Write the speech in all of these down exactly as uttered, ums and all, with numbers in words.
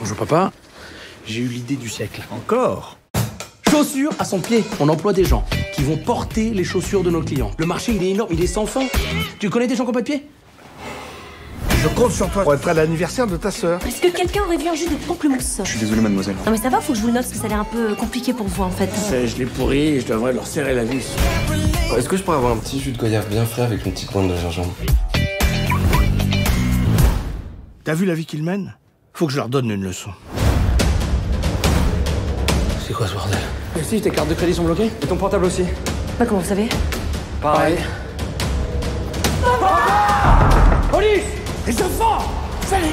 Bonjour papa, j'ai eu l'idée du siècle. Encore? Chaussures à son pied. On emploie des gens qui vont porter les chaussures de nos clients. Le marché, il est énorme, il est sans fin. Tu connais des gens qui n'ont pas de pied? Je compte sur toi pour être à l'anniversaire de ta sœur. Est-ce que quelqu'un aurait vu un jus de pamplemousse? Je suis désolé, mademoiselle. Non mais ça va, faut que je vous le note parce que ça a l'air un peu compliqué pour vous en fait. Je l'ai pourri et je devrais leur serrer la vis. Est-ce que je pourrais avoir un petit jus de goyave bien frais avec une petite pointe de gingembre? T'as vu la vie qu'ils mènent? Faut que je leur donne une leçon. C'est quoi ce bordel? Et si, tes cartes de crédit sont bloquées? Et ton portable aussi? Bah comment vous savez? Pareil. Police! Les enfants! Salut!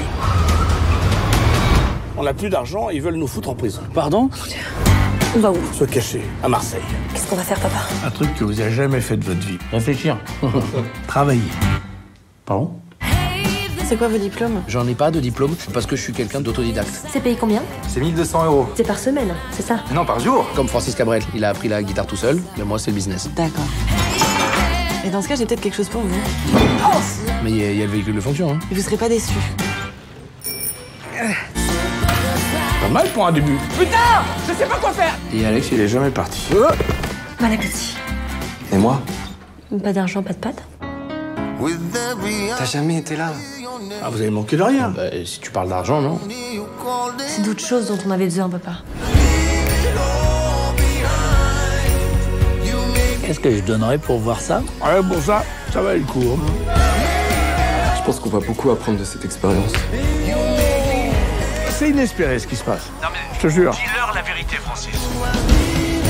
On n'a plus d'argent et ils veulent nous foutre en prison. Pardon? On va où? Se cacher, à Marseille. Qu'est-ce qu'on va faire papa? Un truc que vous avez jamais fait de votre vie. Réfléchir. Travailler. Pardon? C'est quoi vos diplômes? J'en ai pas de diplôme parce que je suis quelqu'un d'autodidacte. C'est payé combien? C'est mille deux cents euros. C'est par semaine, c'est ça? Non, par jour. Comme Francis Cabrel, il a appris la guitare tout seul, mais moi c'est le business. D'accord. Et dans ce cas, j'ai peut-être quelque chose pour vous. Mais il y, a- il y a le véhicule de fonction, hein. Et vous serez pas déçus. Pas mal pour un début. Et Alex, il est jamais parti. Bon appétit. Et moi? Pas d'argent, pas de pâtes? T'as jamais été là? Ah, vous avez manqué de rien. Bah, si tu parles d'argent, non? C'est d'autres choses dont on avait besoin papa. Qu'est-ce que je donnerais pour voir ça? Ouais, pour ça, ça va le coup. Hein. Je pense qu'on va beaucoup apprendre de cette expérience. C'est inespéré ce qui se passe. Je te jure. Dis-leur la vérité, Francis.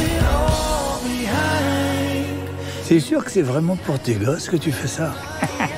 C'est sûr que c'est vraiment pour tes gosses que tu fais ça?